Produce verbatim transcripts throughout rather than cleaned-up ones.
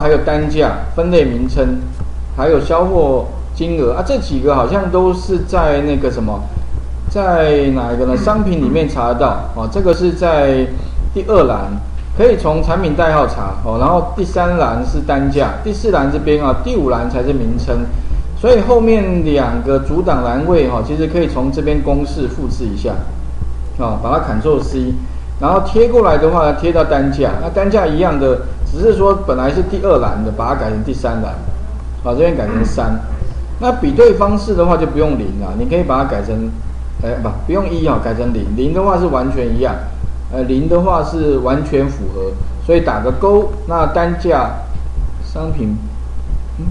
还有单价、分类名称，还有销货金额啊，这几个好像都是在那个什么，在哪一个呢？商品里面查得到哦。这个是在第二栏，可以从产品代号查哦。然后第三栏是单价，第四栏这边啊，第五栏才是名称。所以后面两个主档栏位哈，其实可以从这边公式复制一下啊，把它 Ctrl C， 然后贴过来的话呢，贴到单价。那单价一样的，只是说本来是第二栏的，把它改成第三栏，啊，这边改成三。那比对方式的话就不用零了，你可以把它改成，哎不，不用一啊，改成零。零的话是完全一样，呃，零的话是完全符合，所以打个勾。那单价商品，嗯。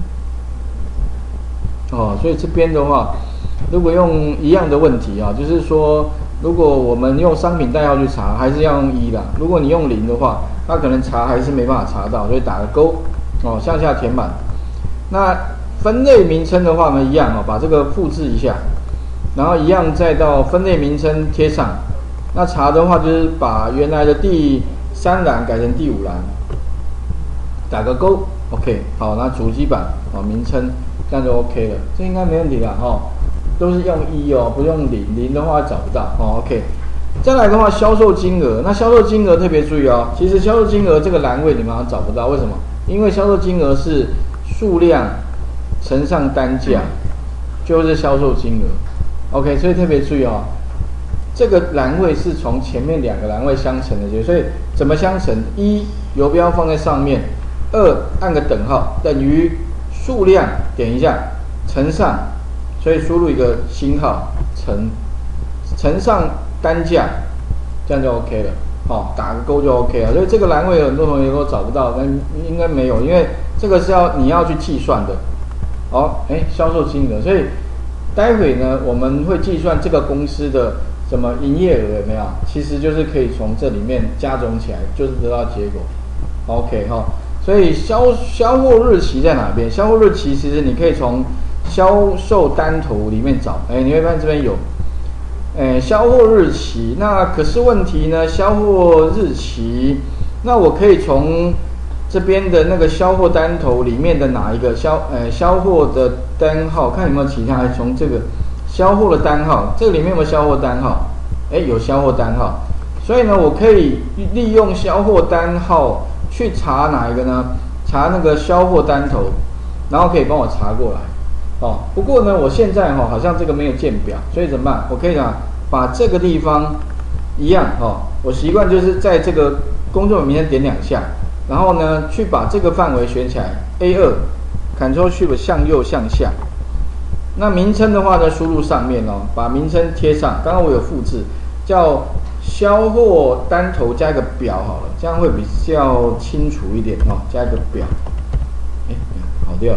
哦，所以这边的话，如果用一样的问题啊，就是说，如果我们用商品代号去查，还是要用一啦。如果你用零的话，它可能查还是没办法查到，所以打个勾，哦，向下填满。那分类名称的话呢，一样哦，把这个复制一下，然后一样再到分类名称贴上。那查的话就是把原来的第三栏改成第五栏，打个勾 ，OK， 好，那主机板啊名称。这样就 OK 了，这应该没问题了哈、哦，都是用一哦，不用零，零的话找不到哦 ，OK。再来的话，销售金额，那销售金额特别注意哦，其实销售金额这个栏位你们好像找不到，为什么？因为销售金额是数量乘上单价，就是销售金额 ，OK， 所以特别注意哦，这个栏位是从前面两个栏位相乘的，所以怎么相乘？一游标放在上面，二按个等号，等于。数量点一下，乘上，所以输入一个星号乘，乘上单价，这样就 OK 了。哦，打个勾就 OK 了。所以这个栏位有很多同学都找不到，但应该没有，因为这个是要你要去计算的。好，哎，销售金额，所以待会呢我们会计算这个公司的什么营业额有没有？其实就是可以从这里面加总起来，就是得到结果。OK 哈、哦。所以销销货日期在哪边？销货日期其实你可以从销售单头里面找，哎，你会发现这边有，哎，销货日期。那可是问题呢？销货日期，那我可以从这边的那个销货单头里面的哪一个销，呃，销货的单号，看有没有其他？从这个销货的单号，这个里面有没有销货单号？哎，有销货单号。所以呢，我可以利用销货单号。去查哪一个呢？查那个销货单头，然后可以帮我查过来，哦。不过呢，我现在哈、哦、好像这个没有建表，所以怎么办？我可以啊，把这个地方一样哦，我习惯就是在这个工作名称点两下，然后呢去把这个范围选起来 ，A 二 ，Ctrl Shift 向右向下。那名称的话呢，输入上面哦，把名称贴上。刚刚我有复制，叫。销货单头加一个表好了，这样会比较清楚一点哦。加一个表，哎，跑掉了。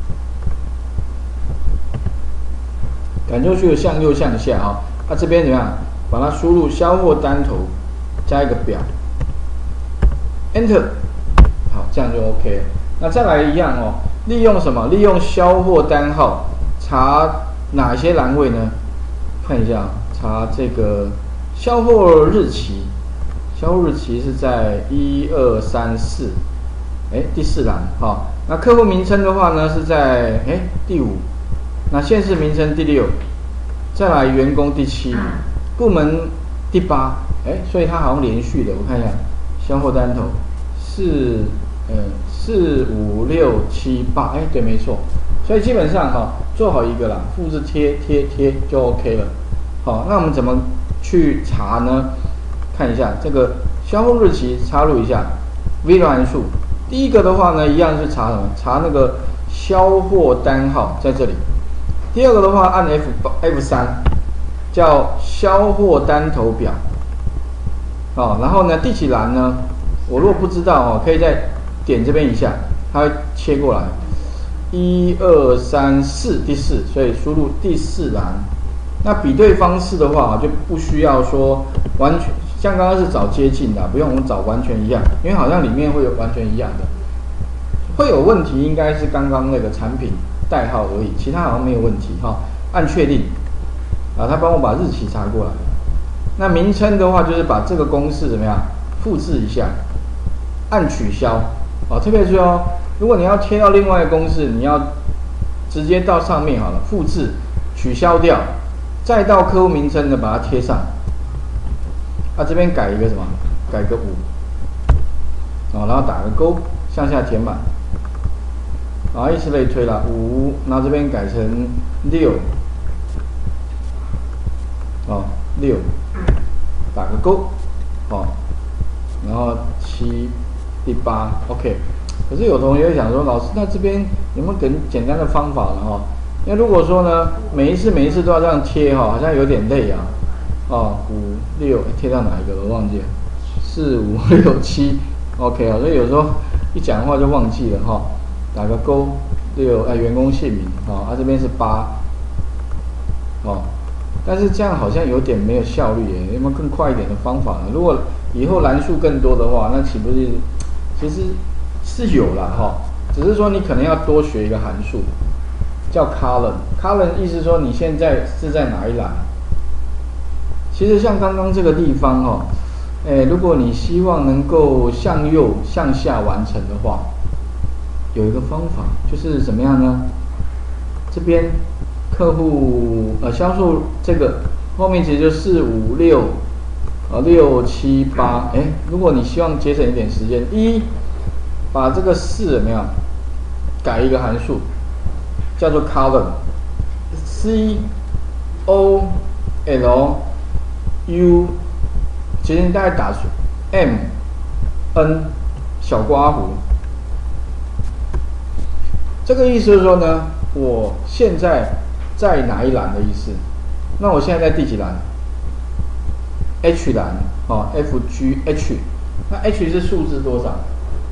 感觉去向右向下啊、哦，那、啊、这边怎么样？把它输入销货单头，加一个表 ，Enter， 好，这样就 OK 了。那再来一样哦，利用什么？利用销货单号查哪些栏位呢？看一下，查这个。销货日期，销货日期是在一二三四，哎，第四栏哈、哦。那客户名称的话呢是在哎第五，那县市名称第六，再来员工第七，部门第八，哎，所以它好像连续的，我看一下，销货单头四呃四五六七八，哎，对，没错。所以基本上哈、哦，做好一个啦，复制贴贴贴就 OK 了。好，那我们怎么？去查呢？看一下这个销货日期，插入一下 V 的函数。第一个的话呢，一样是查什么？查那个销货单号在这里。第二个的话，按 F F 三，叫销货单头表。哦，然后呢，第几栏呢？我如果不知道哦，可以再点这边一下，它会切过来。一二三四，第四，所以输入第四栏。那比对方式的话就不需要说完全像刚刚是找接近的，不用我们找完全一样，因为好像里面会有完全一样的，会有问题应该是刚刚那个产品代号而已，其他好像没有问题哈、哦。按确定，啊，他帮我把日期查过来。那名称的话就是把这个公式怎么样复制一下，按取消，啊，特别注意哦， 如果你要贴到另外一个公式，你要直接到上面好了，复制，取消掉，再到客户名称呢把它贴上。啊，这边改一个什么？改个五，哦，然后打个勾，向下填满，然后以此类推了五，然后这边改成六，哦，六，打个勾，哦，然后七，第八 ，OK。可是有同学想说，老师，那这边有没有更简单的方法了哈？因为如果说呢，每一次每一次都要这样贴哈，好像有点累啊。哦，五六贴到哪一个我忘记了，四五六七 ，OK 啊，所以有时候一讲话就忘记了哈，打个勾，六哎员工姓名啊，啊这边是八，哦，但是这样好像有点没有效率耶，有没有更快一点的方法呢？如果以后栏数更多的话，那岂不是其实是有啦哈，只是说你可能要多学一个函数，叫 column，column 意思说你现在是在哪一栏？其实像刚刚这个地方哦，诶，如果你希望能够向右向下完成的话，有一个方法，就是怎么样呢？这边客户呃销售这个后面其实就四五六呃六七八，哎，如果你希望节省一点时间，一把这个四有没有改一个函数，叫做 column，C O L U， 其实你大概打出 M N 小刮弧，这个意思就是说呢，我现在在哪一栏的意思？那我现在在第几栏 ？H 栏哦 ，F G H， 那 H 是数字多少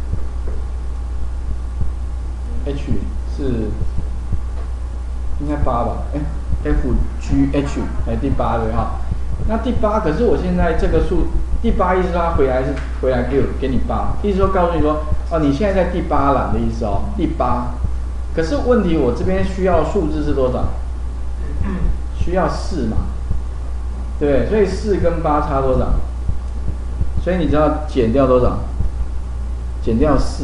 ？H 是应该八吧？哎 ，F G H 哎第八对哈。那第八，可是我现在这个数第八意思说它回来是回来给我给你八，意思说告诉你说哦，你现在在第八栏的意思哦，第八。可是问题我这边需要数字是多少？需要四嘛，对不对？所以四跟八差多少？所以你知道减掉多少？减掉四，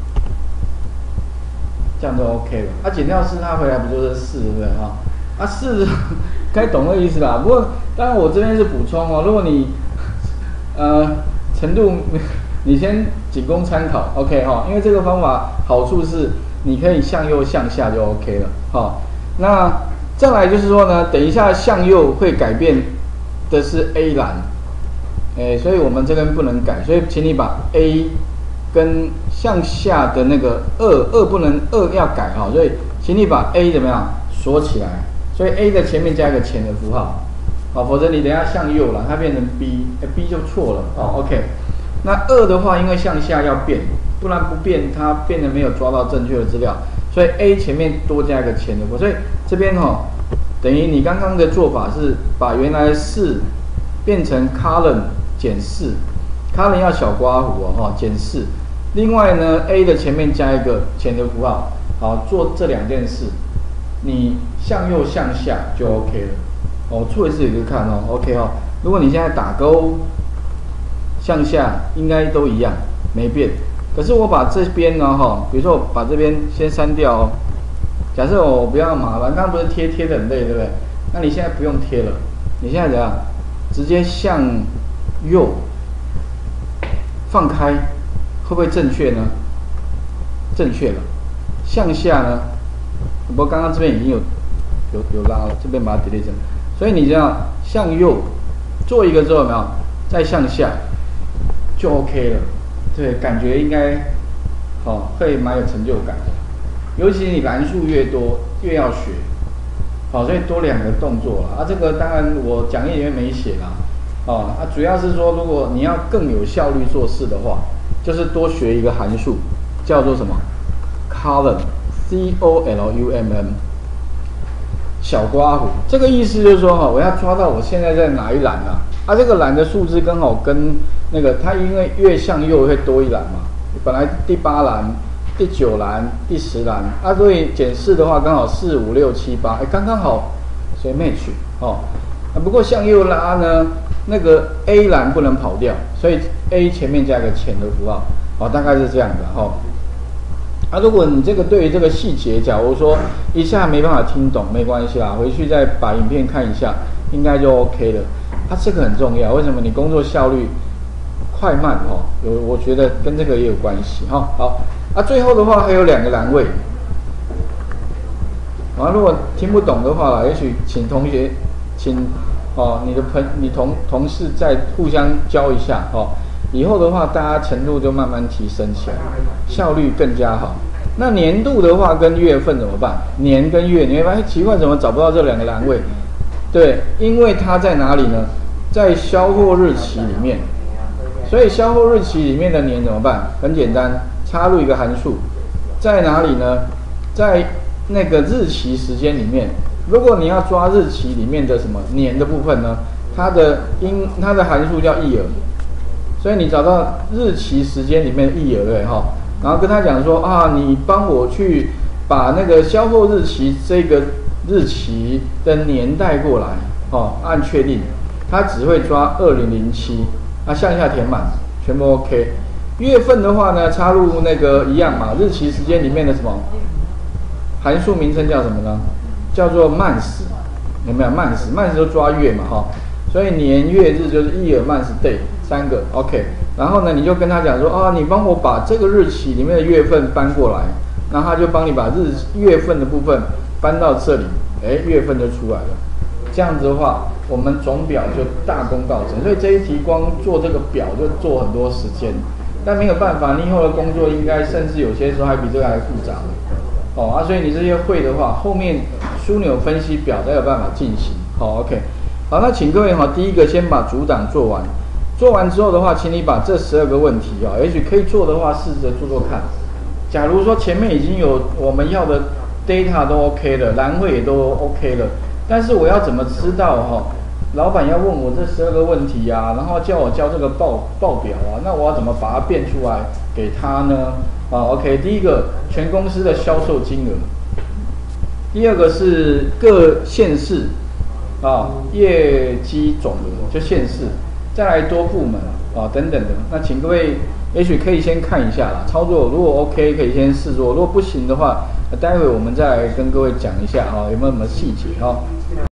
这样就 OK 了。啊，减掉四，它回来不就是四，对不对哈？啊，四该懂的意思啦。不过当然我这边是补充哦，如果你呃程度你先仅供参考 ，OK 哈。因为这个方法好处是你可以向右向下就 OK 了，哈。那再来就是说呢，等一下向右会改变的是 A 栏，哎，所以我们这边不能改，所以请你把 A 跟向下的那个二二不能二要改哈，所以请你把 A 怎么样锁起来，所以 A 的前面加一个前的符号，好，否则你等一下向右了，它变成 B， 哎 B 就错了，哦 OK。那二的话，因为向下要变，不然不变它变得没有抓到正确的资料。所以 A 前面多加一个前的符，所以这边哈、哦，等于你刚刚的做法是把原来四变成 column 减四 ，column 要小刮弧哦哈，减四。另外呢 ，A 的前面加一个前的符号，好，做这两件事，你向右向下就 OK 了。哦，做一次也可以看哦 ，OK 哦。如果你现在打勾，向下应该都一样，没变。可是我把这边呢，哈，比如说我把这边先删掉哦。假设我不要麻烦，刚刚不是贴贴的很累，对不对？那你现在不用贴了，你现在怎样？直接向右放开，会不会正确呢？正确了。向下呢？不过刚刚这边已经有有有拉了，这边把它 delete 掉。所以你这样向右做一个之后，有没有？再向下就 OK 了。对，感觉应该，哦，会蛮有成就感的。尤其你栏数越多，越要学，好，所以多两个动作了。啊，这个当然我讲义里面没写啦，哦，啊，主要是说如果你要更有效率做事的话，就是多学一个函数，叫做什么 ？column，C O L U M N， 小刮弧。这个意思就是说，哈，我要抓到我现在在哪一栏啊？啊，这个栏的数字刚好跟那个它因为越向右会多一栏嘛，本来第八栏、第九栏、第十栏，啊，所以减四的话刚好四五六七八，哎，刚刚好，所以 match 哦。啊，不过向右拉呢，那个 A 栏不能跑掉，所以 A 前面加个前的符号，好，大概是这样的哈。 啊，如果你这个对于这个细节，假如说一下没办法听懂，没关系啦，回去再把影片看一下，应该就 OK 了。啊，这个很重要，为什么？你工作效率快慢哦，有我觉得跟这个也有关系哈、哦。好，啊，最后的话还有两个栏位，啊，如果听不懂的话啦，也许请同学，请哦你的朋你同同事再互相教一下哦。以后的话，大家程度就慢慢提升起来，效率更加好。那年度的话跟月份怎么办？年跟月，你会发现奇怪，怎么找不到这两个栏位？对，因为它在哪里呢？在销货日期里面。所以销货日期里面的年怎么办？很简单，插入一个函数，在哪里呢？在那个日期时间里面。如果你要抓日期里面的什么年的部分呢？它的因它的函数叫 year。所以你找到日期时间里面的year对哈，然后跟他讲说啊，你帮我去把那个销货日期这个日期的年带过来，哦，按确定，他只会抓二零零七，啊向下填满，全部 OK。月份的话呢，插入那个一样嘛，日期时间里面的什么函数名称叫什么呢？叫做 months， 有没有 months？months 就抓月嘛哈。所以年月日就是 year month day 三个 OK， 然后呢你就跟他讲说啊，你帮我把这个日期里面的月份搬过来，然后他就帮你把日月份的部分搬到这里，哎，月份就出来了。这样子的话，我们总表就大功告成。所以这一题光做这个表就做很多时间，但没有办法，你以后的工作应该甚至有些时候还比这个还复杂哦啊，所以你这些会的话，后面枢纽分析表才有办法进行。好 ，OK。好，那请各位哈，第一个先把主档做完，做完之后的话，请你把这十二个问题啊，也许可以做的话，试着做做看。假如说前面已经有我们要的 data 都 OK 了，栏位也都 OK 了，但是我要怎么知道哈？老板要问我这十二个问题啊，然后叫我交这个报报表啊，那我要怎么把它变出来给他呢？啊 ，OK， 第一个全公司的销售金额，第二个是各县市。啊，业绩总额就县市，再来多部门啊等等的。那请各位也许可以先看一下啦，操作如果 OK 可以先试做，如果不行的话，待会我们再来跟各位讲一下啊有没有什么细节啊。